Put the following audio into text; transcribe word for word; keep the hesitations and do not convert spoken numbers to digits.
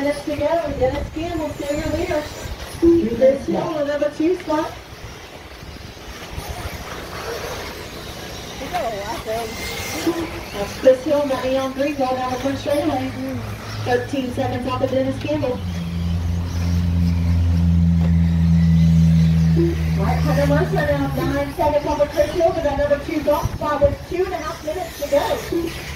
minutes to go. Dennis Campbell still your leader. Chris Hill, the number two spot. That's Chris Hill, got me on green, going down the front straightaway. thirteen seconds off of Dennis Campbell. Right, Hunter Mercer now, nine seconds off of Chris Hill, but that number two golf spot with two and a half minutes to go.